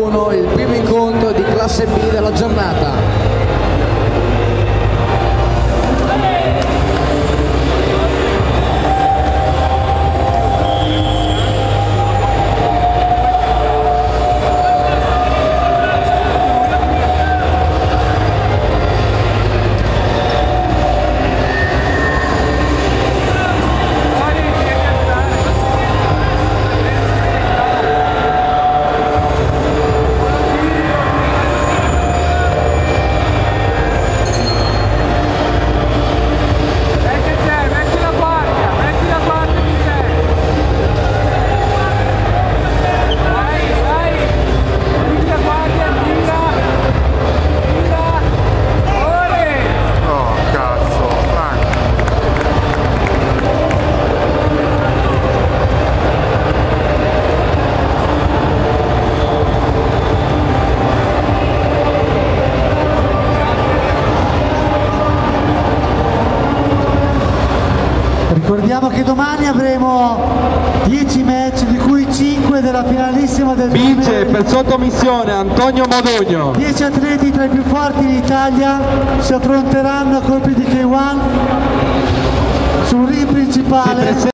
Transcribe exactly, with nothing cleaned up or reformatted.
uno, il primo incontro di classe B della giornata. Ricordiamo che domani avremo dieci match, di cui cinque della finalissima del vince per sottomissione Antonio Modugno. dieci atleti tra i più forti in Italia si affronteranno a colpi di K uno sul ring principale.